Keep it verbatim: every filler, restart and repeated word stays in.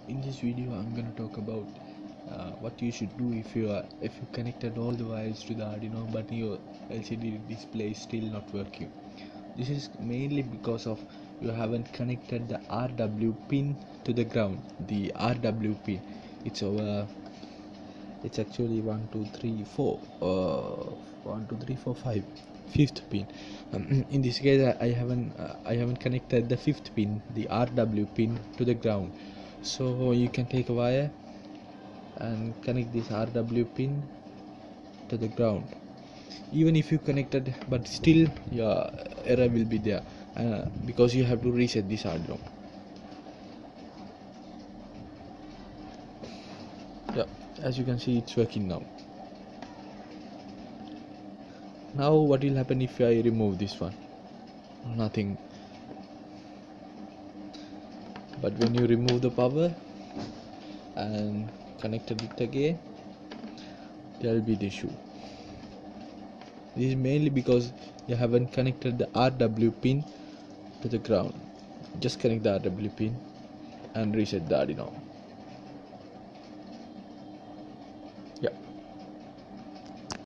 in this video I'm going to talk about uh, what you should do if you are if you connected all the wires to the Arduino but your L C D display is still not working. This is mainly because of you haven't connected the R W pin to the ground. The R W pin, it's over it's actually one two three four uh, one two three four five fifth pin. Um, in this case I, I haven't uh, I haven't connected the fifth pin, the R W pin, to the ground. So you can take a wire and connect this R W pin to the ground. Even if you connected, but still your error will be there uh, because you have to reset this Arduino. Yeah, as you can see, it's working now. Now what will happen if I remove this one? Nothing. But when you remove the power and connected it again, there will be the issue. This is mainly because you haven't connected the R W pin to the ground. Just connect the R W pin and reset the Arduino.